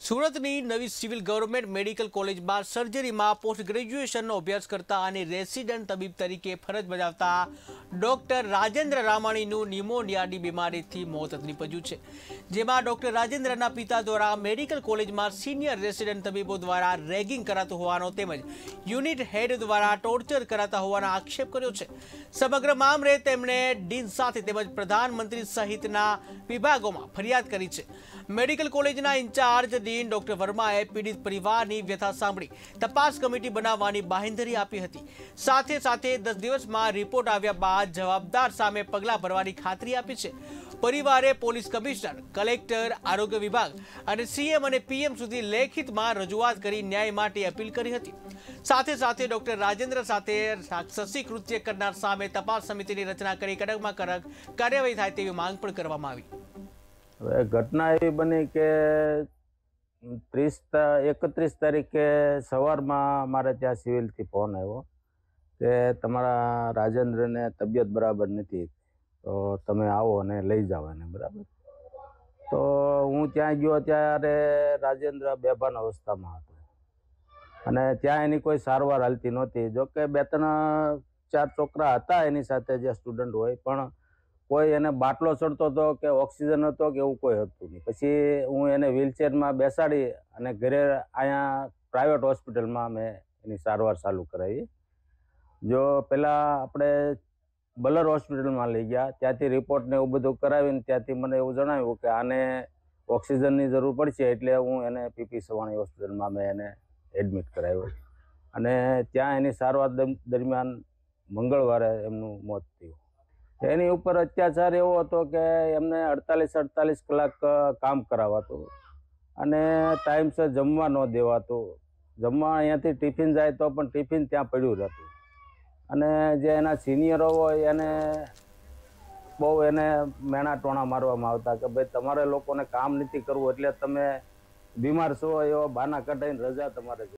સુરતની નવી civil government medical કોલેજમાં સર્જરીમાં પોસ્ટ ગ્રેજ્યુએશનનો અભ્યાસ કરતા અને રેસિડન્ટ તબીબ તરીકે ફરજ બજાવતા ડોક્ટર રાજેન્દ્ર રામાણીનું ન્યુમોનિયાની બીમારીથી મોત નીપજ્યું છે, જેમાં ડોક્ટર રાજેન્દ્રના પિતા દ્વારા મેડિકલ કોલેજમાં સિનિયર રેસિડન્ટ તબીબો દ્વારા રેગિંગ કરાતું હોવાનો તેમજ યુનિટ હેડ દ્વારા ટોર્ચર કરાતા હોવાનો આક્ષેપ કર્યો છે। સમગ્ર મામલે તેમણે ડીન સાથે તેમજ પ્રધાનમંત્રી સહિતના વિભાગોમાં ફરિયાદ કરી છે। મેડિકલ કોલેજના ઇન્ચાર્જ ડીન ડોક્ટર વર્માએ પીડિત પરિવારની વ્યથા સાંભળી તપાસ કમિટી બનાવવાની બાંહેધરી આપી હતી। સાથે સાથે 10 દિવસમાં રિપોર્ટ આવ્યા બાદ જવાબદાર સામે પગલાં ભરવાની ખાતરી આપી છે। પરિવારે પોલીસ કમિશનર, કલેક્ટર, આરોગ્ય વિભાગ અને સીએમ અને પીએમ સુધી લેખિતમાં રજૂઆત કરી ન્યાય માટે અપીલ કરી હતી। સાથે સાથે ડોક્ટર રાજેન્દ્ર સાથે રાક્ષસી કૃત્ય કરનાર સામે તપાસ સમિતિની રચના કરી કડકમાં કડક કાર્યવાહી થાય તેવી માંગ પણ કરવામાં આવી। હવે ઘટના એવી બની કે 31 તારીખે સવારમાં મારે ત્યાં સિવિલથી ફોન આવ્યો કે તમારા રાજેન્દ્રને તબિયત બરાબર નથી, તો તમે આવો અને લઈ જાઓ એને, બરાબર। તો હું ત્યાં ગયો ત્યારે રાજેન્દ્ર બેભાન અવસ્થામાં હતો અને ત્યાં એની કોઈ સારવાર હાલતી નહોતી। જોકે 2-3-4 છોકરા હતા એની સાથે, જે સ્ટુડન્ટ હોય, પણ કોઈ એને બાટલો ચડતો હતો કે ઓક્સિજન હતો કે એવું કોઈ હતું નહીં। પછી હું એને વ્હીલચેરમાં બેસાડી અને ઘરે અહીંયા પ્રાઇવેટ હોસ્પિટલમાં મેં એની સારવાર ચાલુ કરાવી। જો પહેલાં આપણે બલર હોસ્પિટલમાં લઈ ગયા, ત્યાંથી રિપોર્ટ ને એવું બધું કરાવીને ત્યાંથી મને એવું જણાવ્યું કે આને ઓક્સિજનની જરૂર પડશે, એટલે હું એને પીપી સવાણી હોસ્પિટલમાં મેં એને એડમિટ કરાવ્યો અને ત્યાં એની સારવાર દરમિયાન મંગળવારે એમનું મોત થયું। એની ઉપર અત્યાચાર એવો હતો કે એમને 48 કલાક કામ કરાવાતું અને ટાઈમસર જમવા ન દેવાતું। જમવા અહીંયાથી ટિફિન જાય તો પણ ટિફિન ત્યાં પડ્યું રહેતું અને જે એના સિનિયરો હોય એને બહુ એને મેણા ટોણા મારવામાં આવતા કે ભાઈ તમારે લોકોને કામ નથી કરવું, એટલે તમે બીમાર છો એવા બહાના કઢાઈને રજા તમારે